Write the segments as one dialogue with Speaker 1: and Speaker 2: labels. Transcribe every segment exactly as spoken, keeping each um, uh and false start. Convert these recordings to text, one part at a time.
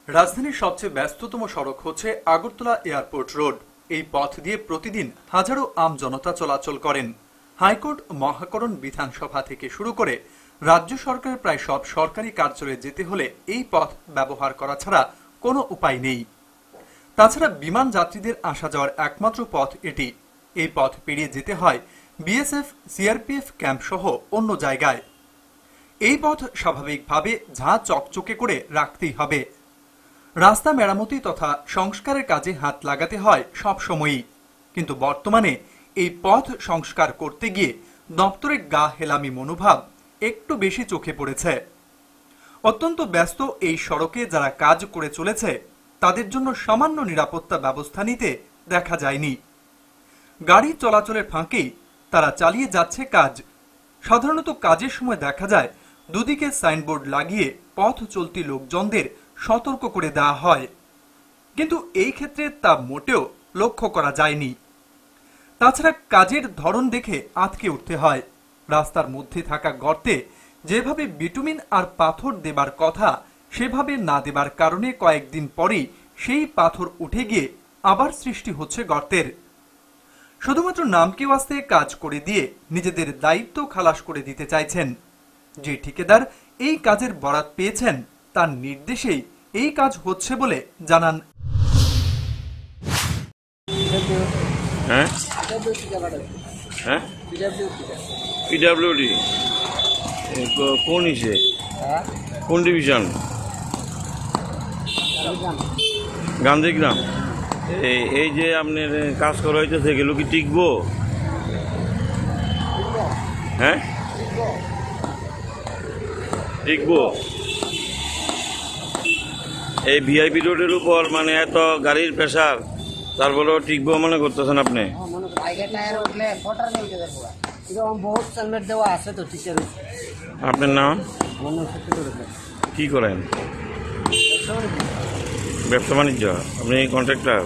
Speaker 1: রাজধানীর সবচেয়ে ব্যস্ততম সড়ক হচ্ছে আগরতলা এয়ারপোর্ট রোড। এই পথ দিয়ে প্রতিদিন হাজারো আম জনতা চলাচল করেন। হাইকোর্ট, মহাকরণ, বিধানসভা থেকে শুরু করে রাজ্য সরকারের প্রায় সব সরকারি কার্যালয়ে যেতে হলে এই পথ ব্যবহার করা ছাড়া কোনো উপায় নেই। তাছাড়া বিমান যাত্রীদের আসা যাওয়ার একমাত্র পথ এটি। এই পথ পেরিয়ে যেতে হয় বিএসএফ, সিআরপিএফ ক্যাম্প সহ অন্য জায়গায়। এই পথ স্বাভাবিকভাবে ঝাঁ চকচকে করে রাখতেই হবে। রাস্তা মেরামতি তথা সংস্কারের কাজে হাত লাগাতে হয় সব সময়ই, কিন্তু বর্তমানে এই পথ সংস্কার করতে গিয়ে দপ্তরের গা হেলামি মনোভাব একটু বেশি চোখে পড়েছে। অত্যন্ত ব্যস্ত এই সড়কে যারা কাজ করে চলেছে তাদের জন্য সামান্য নিরাপত্তা ব্যবস্থা নিতে দেখা যায়নি। গাড়ি চলাচলের ফাঁকেই তারা চালিয়ে যাচ্ছে কাজ। সাধারণত কাজের সময় দেখা যায় দুদিকে সাইনবোর্ড লাগিয়ে পথ চলতি লোকজনদের সতর্ক করে দেওয়া হয়, কিন্তু এই ক্ষেত্রে তা মোটেও লক্ষ্য করা যায়নি। তাছাড়া কাজের ধরন দেখে আটকে উঠতে হয়। রাস্তার মধ্যে থাকা গর্তে যেভাবে বিটুমিন আর পাথর দেবার কথা সেভাবে না দেবার কারণে কয়েকদিন পরেই সেই পাথর উঠে গিয়ে আবার সৃষ্টি হচ্ছে গর্তের। শুধুমাত্র নামকে ওয়াস্তে কাজ করে দিয়ে নিজেদের দায়িত্ব খালাস করে দিতে চাইছেন। যে ঠিকাদার এই কাজের বরাত পেয়েছেন তার নির্দেশেই এই কাজ হচ্ছে বলে জানান।
Speaker 2: হ্যাঁ হ্যাঁ পিডাব্লিউডি কোন ইসে কোন ডিভিশন? গান্ধীগ্রাম। এই এই যে আপনার কাজ করা হইতেছে এগুলো কি টিকবো? হ্যাঁ টিকবো। এই ভিআইপি রোডের উপর মানে এত গাড়ির প্রেসার, তারপরেও টিকবো মনে করতেছেন আপনি? আপনার নাম কি করেন? ব্যবসা বাণিজ্য। আপনি কন্ট্রাক্টর?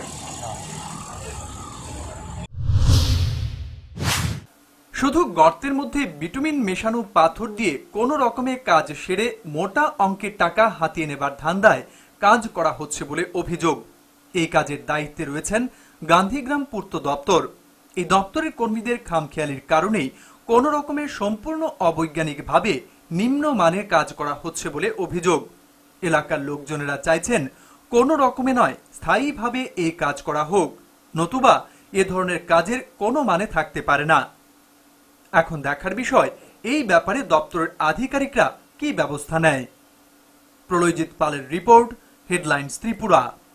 Speaker 1: শুধু গর্তের মধ্যে বিটুমিন মেশানো পাথর দিয়ে কোনো রকমে কাজ সেরে মোটা অঙ্কের টাকা হাতিয়ে নেবার ধান্দায় কাজ করা হচ্ছে বলে অভিযোগ। এই কাজের দায়িত্বে রয়েছেন গান্ধীগ্রাম পূর্ত দপ্তর। এই দপ্তরের কর্মীদের খামখেয়ালির কারণেই কোনো রকমের সম্পূর্ণ অবৈজ্ঞানিকভাবে নিম্নমানের কাজ করা হচ্ছে বলে অভিযোগ। এলাকার লোকজনেরা চাইছেন কোনো রকমে নয়, স্থায়ীভাবে এই কাজ করা হোক, নতুবা এ ধরনের কাজের কোনো মানে থাকতে পারে না। এখন দেখার বিষয় এই ব্যাপারে দপ্তরের আধিকারিকরা কি ব্যবস্থা নেয়। প্রলয়জিৎ পালের রিপোর্ট, হেডলাইন্স ত্রিপুরা।